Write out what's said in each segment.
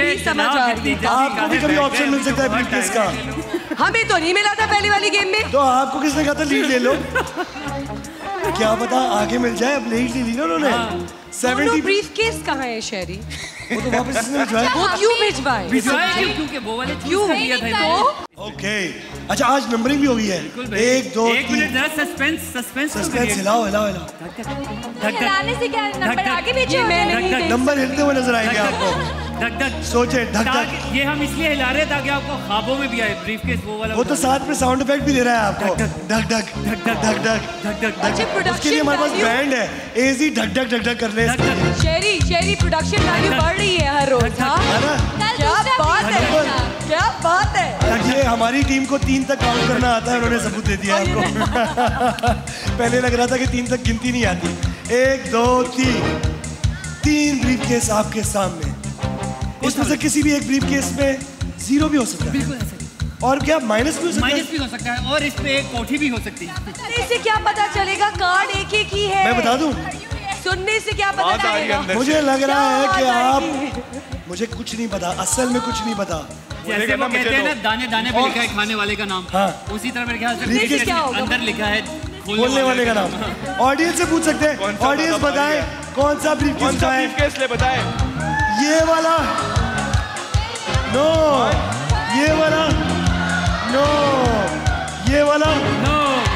नहीं समझ आ रही। आपको भी कभी ऑप्शन मिल सकता है ब्रीफकेस का। हमें तो नहीं मिला था पहले वाली गेम में। तो आपको किसने कहा था लीड ले लो? क्या पता आगे मिल जाए। अब लीड ले ली ना उन्होंने। 70 ब्रीफकेस कहाँ है शहरी? वो तो वापस इसने भिजवाया। वो क्यों भिजवाए? क्योंकि वो वाले क्यों दिया था। ओके अच्छा आज नंबरिंग भी हो गई है। 1 2 एक मिनट जरा सस्पेंस हिलाओ हिलाओ हिलाओ। हिलाने से क्या नंबर आगे पीछे हो जाएगा? नंबर हिलते हुए नजर आएंगे आपको। धक धक सोचे धक धक। ये हम इसलिए हिला रहे हैं ताकि आपको ख्वाबों में भी आए ब्रीफकेस वो वाला। वो तो साथ में साउंड इफेक्ट भी दे रहा है आपको। धक धक धक धक धक धक। उसके लिए हमारे पास बैंड है। एजी धक धक धक धक कर ले। शेरी प्रोडक्शन वैल्यू बढ़ रही है हर रोज। क्या बात है, क्या बात है। ये हमारी टीम को 3 तक काउंट करना आता है। उन्होंने सबूत दे दिया आपको। पहले लग रहा था कि 3 तक गिनती नहीं आती। 1 2 3 ब्रीफकेस आपके सामने। इसमें से किसी भी एक ब्रीफकेस में 0 भी हो सकता है। बिल्कुल ऐसे। और क्या माइनस भी हो सकता है? माइनस भी हो सकता है और इस पे एक कोठी भी हो सकती है। इससे क्या पता चलेगा? कार्ड एक एक ही है। मैं बता दूं? सुनने से क्या पता चलेगा? मुझे लग रहा है कि आप मुझे कुछ नहीं पता। असल में कुछ नहीं पता। जैसे वो कहते हैं ना दाने दाने पे लिखा है खाने वाले का नाम। हाँ। उसी तरह मेरे ख्याल से अंदर लिखा है खोलने वाले का नाम। ऑडियंस से पूछ सकते हैं। ऑडियंस बताएं कौन सा ब्रीफकेस ले बताएं। ये वाला नो, ये वाला नो, ये वाला नो।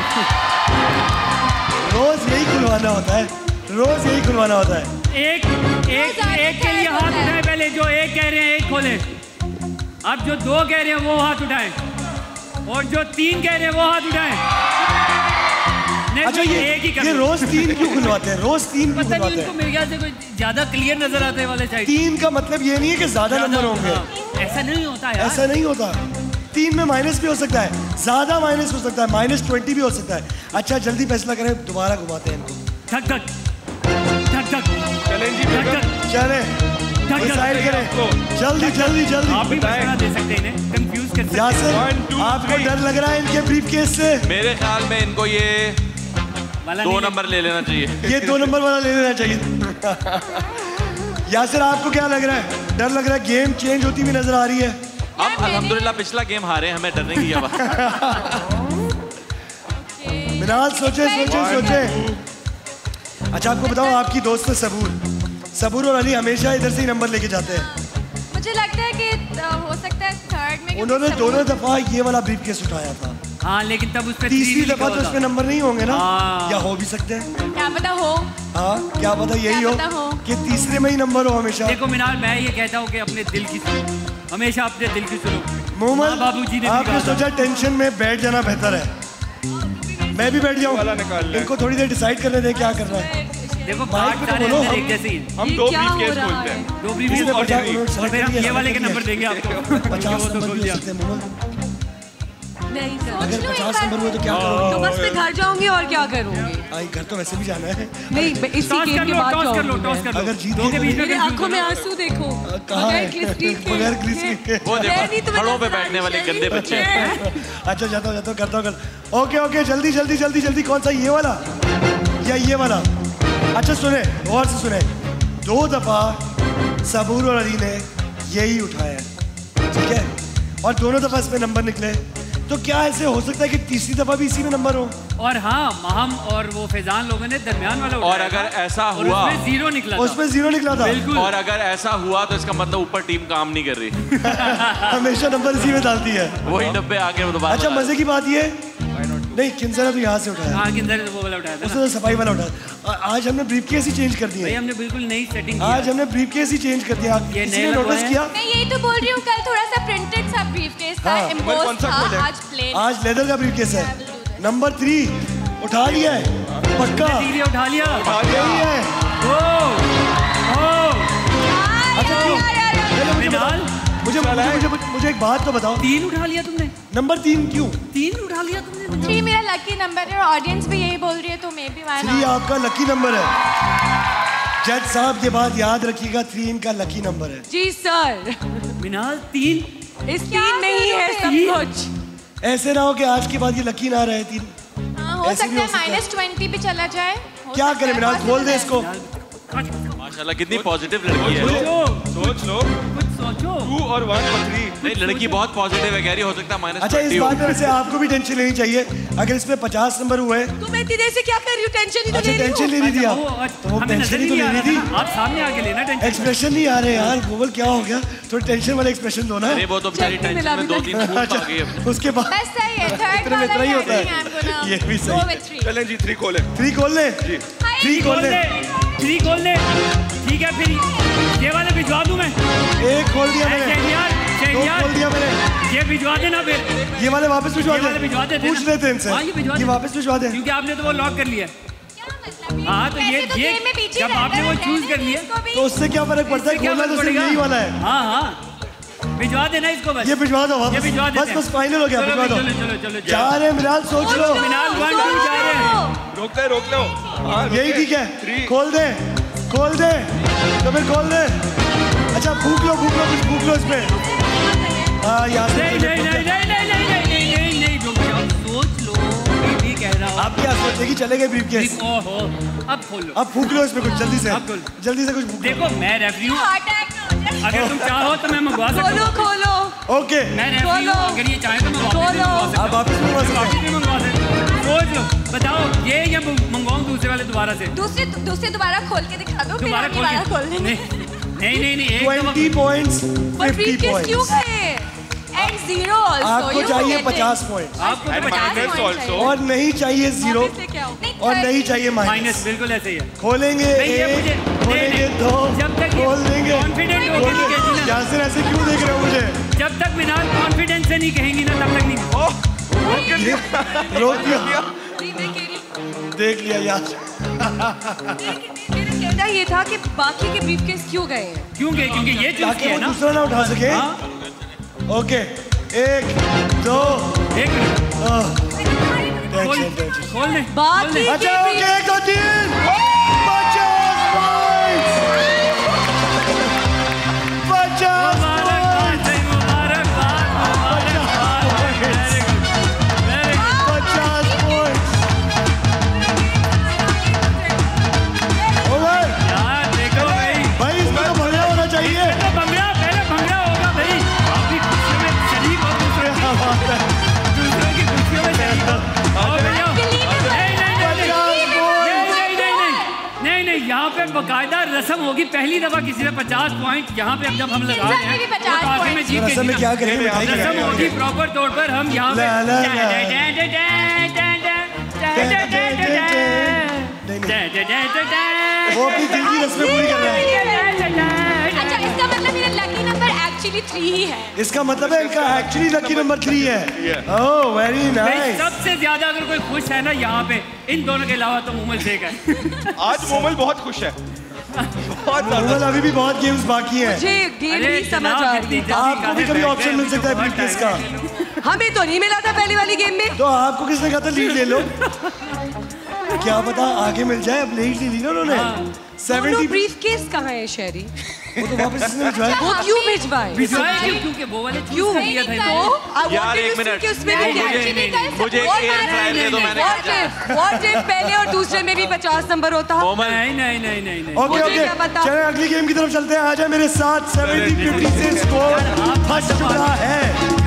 रोज यही खुलवाना होता है। रोज यही खुलवाना होता है। एक के लिए हाथ उठाए पहले। जो एक कह रहे हैं एक खोले। अब जो 2 कह रहे हैं वो हाथ उठाए और जो 3 कह रहे हैं वो हाथ उठाए। अच्छा ये रोज 3 क्यों खुलवाते हैं? रोज 3 क्यों खुलवाते हैं? मेरे ख्याल से कोई ज्यादा क्लियर नजर आते वाले साइड। 3 का मतलब ये नहीं है कि ज्यादा नंबर होंगे। ऐसा नहीं होता यार। ऐसा नहीं होता। 3 में माइनस भी हो सकता है। ज्यादा माइनस हो सकता है। -20 भी हो सकता है। अच्छा जल्दी फैसला करें। दोबारा घुमाते हैं इनको। धक धक धक धक। चले डिसाइड करें। जल्दी जल्दी जल्दी। आप भी मशवरा दे सकते हैं इन्हें। कंफ्यूज कर सकते हैं। यासिर आपको डर लग रहा है इनके ब्रीफकेस से? मेरे ख्याल में इनको ये 2 नंबर ले लेना चाहिए। ये 2 नंबर वाला ले लेना चाहिए। यासिर आपको क्या लग रहा है? डर लग रहा है? गेम चेंज होती हुई नजर आ रही है। हम अल्हम्दुलिल्लाह पिछला गेम हारे, हमें डरने की क्या बात। मिनाल सोचे। अच्छा आपको बताओ आपकी दोस्त है सबूर और अली हमेशा इधर से ही नंबर लेके जाते हैं। मुझे लगता है कि हो सकता है थर्ड में। उन्होंने दोनों दफा ये वाला ब्रीफकेस उठाया था। हाँ लेकिन तब उस पे तीसरी दफा तो उसमें नंबर नहीं होंगे ना। या हो भी सकते हैं। क्या पता हो। हाँ क्या पता यही हो कि तीसरे में ही नंबर हो हमेशा। देखो मिनाल मैं ये कहता हूँ कि अपने दिल की सुनो। हमेशा अपने दिल की सुनो। मोहम्मद बाबूजी ने आपने सोचा टेंशन में बैठ जाना बेहतर है। मैं भी बैठ जाऊँ। इनको थोड़ी देर डिसाइड करने दें क्या करना है। देखो बात सारे अंदर एक जैसे ही। हम 2 ब्रीफकेस बोलते हैं। 2 ब्रीफकेस और फिर हम ये वाले के नंबर देंगे आपको। 50 नंबर भी हो सकते हैं मोहम्मद। नहीं सर। अगर 50 नंबर हुए तो क्या करोगे? तो बस मैं घर जाऊंगी और क्या करूंगी? घर तो वैसे भी जाना है। नहीं इसी गेम के बाद जाऊंगी। अगर जीत गए मेरी आंखों में आंसू देखो। कहाँ है? बगैर ग्लिसरीन के। वो देखो खड़ों पे बैठने वाले गंदे बच्चे। अच्छा जाता हूँ करता हूँ। ओके जल्दी कौन सा ये वाला या ये वाला? अच्छा सुने गौर से सुने। 2 दफा सबूर और अली ने यही उठाया ठीक है और दोनों दफा इसमें नंबर निकले। तो क्या ऐसे हो सकता है कि तीसरी दफा भी इसी में नंबर हो? और हाँ महम और वो फैजान लोगों ने दरमियान वाला और अगर ऐसा हुआ उसमें 0 निकला था। उसमें 0 निकला था बिल्कुल। और अगर ऐसा हुआ तो इसका मतलब ऊपर टीम काम नहीं कर रही। हमेशा नंबर इसी में डालती है। वही डब्बे आके दोबारा। अच्छा मजे की बात ये नहीं किंजर तो यहाँ से उठाया। हाँ किंजर वो वाला उठाया था। उसने सफाई वाला उठाया। आज हमने ब्रीफकेस ही चेंज कर दिया। हमने बिल्कुल नई सेटिंग किया। आज हमने ब्रीफकेस ही चेंज कर दिया। किसी ने नोटिस किया? मैं यही तो बोल रही हूँ कल थोड़ा सा प्रिंटेड सा ब्रीफकेस था। एम्बोस था। आज प्लेन। आज लेदर का ब्रीफकेस है। नंबर 3 उठा लिया है पक्का। उठा लिया यही है। अच्छा क्यों? मुझे एक बात तो बताओ। 3 उठा लिया तुमने? नंबर 3 क्यों? 3 उठा लिया तुमने? 3 मेरा लकी नंबर है और ऑडियंस भी यही बोल रही है तो मे बी 3 आपका लकी नंबर है। जज साहब ये बात याद रखिएगा 3 इनका लकी नंबर है। जी सर। मिनाल 3 इस 3 में ही है सब कुछ। ऐसे ना हो कि आज के बाद ये लकी ना रहे 3। हो सकता है -20 भी चला जाए। क्या करें मिनाल खोल दे इसको। माशाल्लाह कितनी पॉजिटिव लड़की है। सोच लो, कुछ सोचो। 2 और 1 और 3। नहीं, लड़की बहुत पॉजिटिव है, कह रही हो सकता है -20। अच्छा, इस बात में वैसे आपको भी टेंशन लेनी चाहिए। अगर इसमें 50 नंबर हुए तो मैं इतनी देर से क्या कर रही हूँ? टेंशन ही तो अच्छा, ले रही टेंशन ले रही थी आप, तो वो टेंशन ही तो ले रही थी। आप सामने आके लेना टेंशन। एक्सप्रेशन नहीं आ रहे यार, गूगल क्या हो गया? थोड़ा टेंशन वाला एक्सप्रेशन दो ना। अरे वो तो बेचारी टेंशन में 2-3 स्पून खा गई है। उसके बाद बस सही है, थर्ड इतने में इतना ही होता है। है। ये भी सही है। चलें जी, 3 खोले। 3 खोल ले, 3 खोल ले। 3 खोल ले, ठीक है। फिर ये वाले भिजवा दूं मैं। 1 खोल दिया मैंने, 2 खोल दिया मैंने। ये भिजवा देना फिर। ये वाले वापस भिजवा ये वाले भिजवा दे, देते पूछ लेते हैं इनसे। हाँ, ये भिजवा ये दे। वापस भिजवा दे, क्योंकि आपने तो वो लॉक कर लिया। हाँ, तो ये जब आपने वो चूज कर लिया तो उससे क्या फर्क पड़ता है? खोलना तो सिर्फ यही वाला है। हाँ हाँ, भिजवा देना इसको बस। ये भिजवा दो वापस, ये भिजवा देते हैं। बस फाइनल हो गया, चलो, भिजवा दो। चलो चलो चलो जा रहे हैं मिनाल, सोच लो। मिनाल 1 2 जा रहे हैं। रोक लो। हाँ, यही ठीक है, 3। खोल दे, खोल दे, तो फिर खोल दे। अच्छा, भूख लो, कुछ भूख लो इसमें। हाँ, यहाँ से नहीं नहीं नहीं नहीं नहीं नहीं नहीं नहीं नहीं, रुक जाओ, सोच लो। मैं भी कह रहा हूँ। आप क्या सोचेगी? चले गए ब्रीफकेस। ओहो, अब खोल लो। अब फूक लो इसमें कुछ जल्दी से, अब खोल। जल्दी से कुछ फूक लो। देखो, मैं रेफरी हूँ। अगर तुम चाहो तो मैं मंगवा सकता खोलो हूँ। खोलो। ओके, मैं रेफरी हूँ, अगर ये चाहे तो मैं वापस भी मंगवा सकता हूँ। आप वापस मंगवा सकते वापस भी मंगवा सकता हूँ। सोच लो, बताओ ये या मंगवाऊँ दूसरे वाले दोबारा से? दूसरे दोबारा खोल के दिखा दो, फिर दोबारा हम दोबारा खोल खोल लेंगे। नहीं, एक 20 पॉइंट्स, 50 क्यों पॉइंट्स। गए? And 0 also. आपको You चाहिए get it. 50 पॉइंट्स आपको तो 50 माइनस points ऑल्सो। और नहीं चाहिए 0 वापस से क्या हो? नहीं, और नहीं चाहिए माइनस। माइनस। बिल्कुल ऐसे ही है। खोलेंगे नहीं, ये 1, मुझे खोलेंगे 2, जब तक ये खोल देंगे। confident होके नहीं कहेगी ना। यासिर ऐसे क्यों देख रहे हो मुझे? जब तक मिनाल कॉन्फिडेंस से नहीं कहेंगी ना, तब तक नहीं। रोक दिया, देख लिया यार। मेरा कहना ये था कि बाकी के ब्रीफकेस क्यों गए हैं? क्योंकि ये चूज ताकि किया वो ना। दूसरा ना उठा सके। हाँ, ओके, 1 2 एक मिनट। टेंशन। खोल ले। बाकी अच्छा, ओके, 1 2 3 50 पॉइंट्स, 50 मुबारकबाद, पॉइंट्स, मुबारकबाद, मुबारकबाद। Very good, very good। 50 पॉइंट्स। हो गए यार देखो भाई, इसमें तो भंगड़ा होना चाहिए। तो भंगड़ा, पहले भंगड़ा होगा भाई। आपकी खुशियों में शरीक हो, दूसरों की खुशियों में शरीक हो। आओ भैया। नहीं, यहाँ पे बकायदा रस्म होगी। पहली दफा किसी ने 50 पॉइंट यहाँ पे, अब जब हम लगा रहे हैं भी 50 तो आखिर में जीत के रस्म में क्या करेंगे? मिठाई रस्म खिलाएंगे। होगी प्रॉपर तौर पर। हम यहाँ पे वो अपनी दिल की रस्में पूरी कर रहा है। अच्छा, इसका मतलब मेरा लकी नंबर एक्चुअली 3 ही है। इसका मतलब है इनका एक्चुअली लकी नंबर 3 है। Oh, very nice. सबसे ज्यादा अगर कोई खुश है ना यहाँ पे, इन दोनों के अलावा तो मोमल शेख है। आज मोमल बहुत खुश है, बहुत ज्यादा। मोमल, अभी भी बहुत गेम्स बाकी हैं। मुझे गेम अरे नहीं समझ आ रही। आपको भी कभी ऑप्शन मिल सकता है ब्रीफकेस का। हमें तो नहीं मिला था पहली वाली गेम में। तो आपको किसने कहा था लीड ले लो? क्या पता आगे मिल जाए। अब लीड ली ना उन्होंने। 70 ब्रीफकेस कहाँ है शहरी? वो तो वापस इसने भिजवाया। वो क्यों भिजवाए? भिजवाए क्यों? क्योंकि वो वाले क्यों? चूज कर लिया था तो इन्होंने। I यार, wanted एक to see मिनट। कि उसमें भी क्या है। मुझे एक एयर फ्रायर दे दो, मैंने What if पहले और दूसरे में भी 50 नंबर होता? मोमल। नहीं। ओके मुझे ओके, क्या पता? चलिए अगली गेम की तरफ चलते हैं। आ जाए मेरे साथ। 70-50 से स्कोर फंस चुका है।